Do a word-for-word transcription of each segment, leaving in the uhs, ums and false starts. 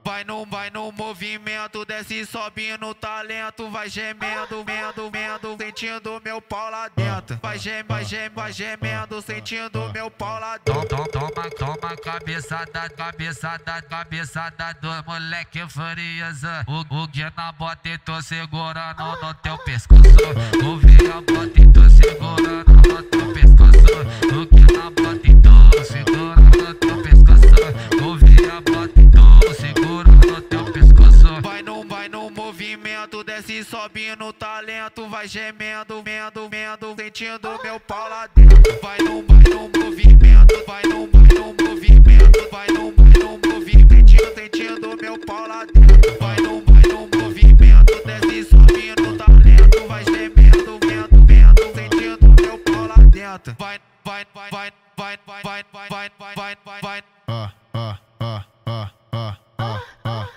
vai no, vai no movimento, desce e sobe no talento, vai gemendo, mendo, mendo, sentindo meu pau lá dentro. Vai gem, vai gem, vai gemendo, sentindo meu pau lá dentro. Toma, toma, toma, cabeçada, cabeçada, cabeçada do moleque furioso. O, o que na bota e tô segurando no teu pescoço. Ouvi a bota e tô segurando no teu pescoço. O que na bota e tô segurando no teu pescoço. Ouvi a bota e tô segurando no teu pescoço. Vai no, vai no movimento, desce e sobe no talento, vai gemendo, mendo, mendo, sentindo meu pau lá dentro. Vai no, vai no movimento, vai no, vai no movimento, vai no, vai no movimento, sentindo meu pau lá dentro. Vai no, vai no movimento, desce e sobe no talento, vai gemendo, mendo, mendo, sentindo meu pau lá dentro. Vai, vai, vai, vai, vai, vai, vai, vai, vai, vai, vai, vai. Ah, ah, ah, ah, ah, ah, ah.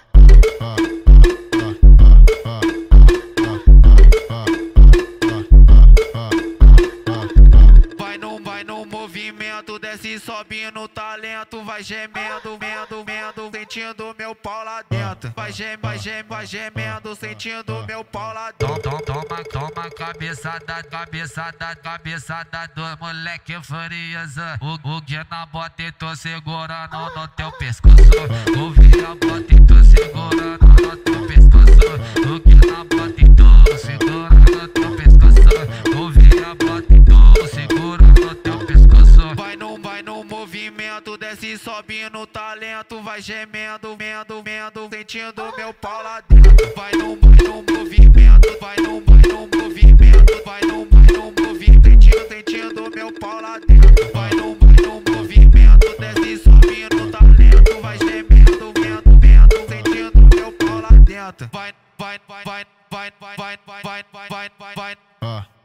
Vai no, vai no movimento, desce e sobe no talento, vai gemendo, mendo, mendo, sentindo meu pau lá dentro. Vai gem, vai gem, vai gemendo, sentindo meu pau lá dentro. Toma, toma, toma, cabeçada, cabeçada, cabeçada do moleque furioso. O, o que na bota e tô segurando no teu pescoço. Ouvi a bota e tô segurando no teu pescoço. O que na bota e tô segurando no teu pescoço. Ouvi a bota e tô segurando no teu pescoço. Vai no, vai no movimento, desce e sobe no talento, vai gemendo, mendo, mendo, sentindo meu pau lá dentro. Vai no, vai no movimento, vai no, vai no movimento, vai no, vai no movimento, sentindo, sentindo meu pau lá dentro. Vai no, vai no movimento, desce e sobe no talento, vai gemendo, mendo, mendo, sentindo meu pau lá dentro. Vai, vai, vai, vai, vai, vai, vai, vai, vai, vai, vai, vai. Ah.